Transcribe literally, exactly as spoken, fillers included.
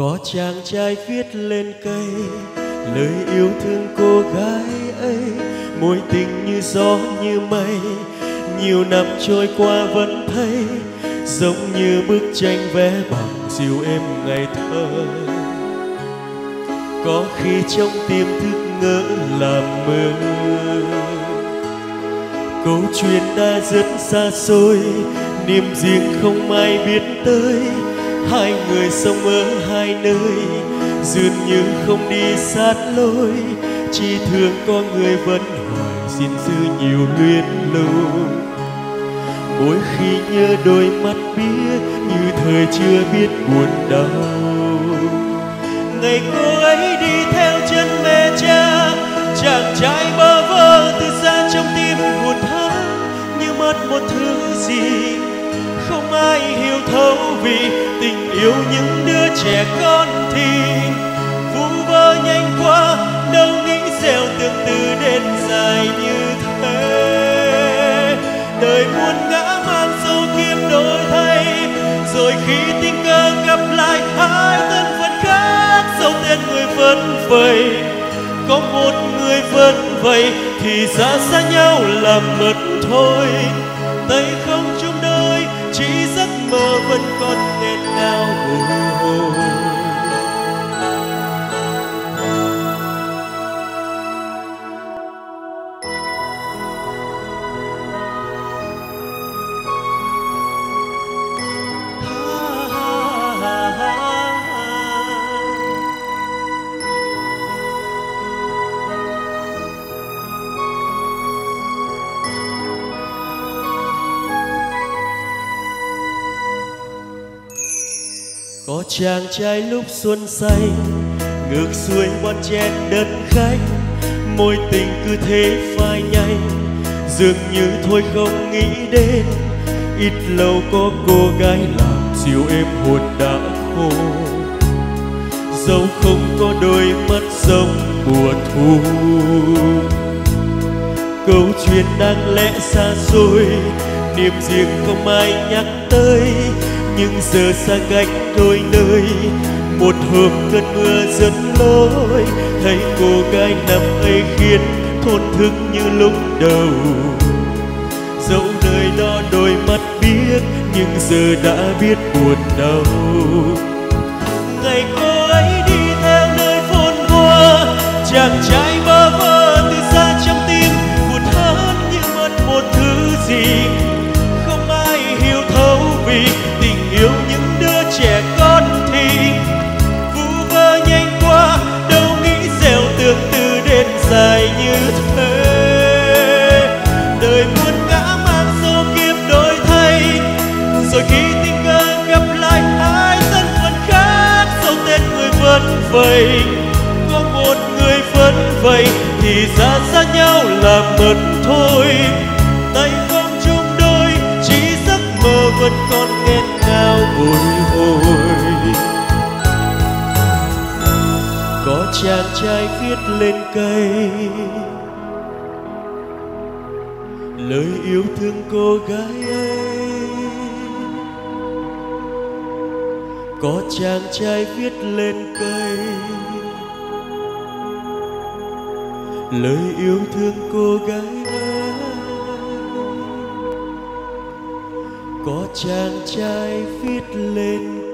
Có chàng trai viết lên cây lời yêu thương cô gái ấy, mối tình như gió như mây, nhiều năm trôi qua vẫn thấy giống như bức tranh vẽ bằng dịu êm ngày thơ. Có khi trong tim thức ngỡ làm mơ, câu chuyện đã rất xa xôi, niềm riêng không ai biết tới. Hai người sống ở hai nơi, dường như không đi sát lối, chỉ thương có người vẫn hoài xin giữ nhiều luyến lưu. Mỗi khi nhớ đôi mắt biết như thời chưa biết buồn đau. Ngày cô ấy đi theo chân mẹ cha, chàng trai bơ vơ từ xa trong tim hụt hẫng như mất một thứ gì. Không ai hiểu thấu vì tình yêu những đứa trẻ con thì vu vơ nhanh quá, đâu nghĩ gieo tương tư đến dài như thế. Đời muôn ngã mang dấu kiếm đổi thay, rồi khi tình cờ gặp lại hai thân phận khác, dấu tên người vẫn vậy. Có một người vẫn vậy thì ra xa nhau làm mất thôi. Tay không chung đôi, chỉ giấc mơ vẫn còn nghẹn ngào bồi hồi. Có chàng trai lúc xuân xanh, ngược xuôi bon chen đất khách, mối tình cứ thế phai nhanh, dường như thôi không nghĩ đến. Ít lâu có cô gái làm dịu êm hồn đã khô, dẫu không có đôi mắt giống mùa thu. Câu chuyện đáng lẽ xa xôi, niềm riêng không ai nhắc tới, nhưng giờ xa cách đôi nơi. Một hôm cơn mưa giật lối, thấy cô gái nằm ấy khiến thổn thức như lúc đầu. Dẫu nơi đó đôi mắt biết, nhưng giờ đã biết buồn đau. Ngày cô ấy đi theo nơi phồn hoa, chàng trai bơ vơ từ xa trong tim hụt hẫng như mất một thứ gì. Không ai hiểu thấu vì tình yêu những đứa trẻ con thì vu vơ nhanh quá, đâu nghĩ gieo tương tư đến dài như thế. Đời muôn ngã mang số kiếp đổi thay, rồi khi tình cờ gặp lại hai thân phận khác, dẫu tên người vẫn vậy. Có một người vẫn vậy thì ra xa nhau là mất thôi. Tay không chung đôi, chỉ giấc mơ vẫn còn nghẹn ngào bồi hồi. Có chàng trai viết lên cây lời yêu thương cô gái ấy. Có chàng trai viết lên cây lời yêu thương cô gái ấy. Có chàng trai viết lên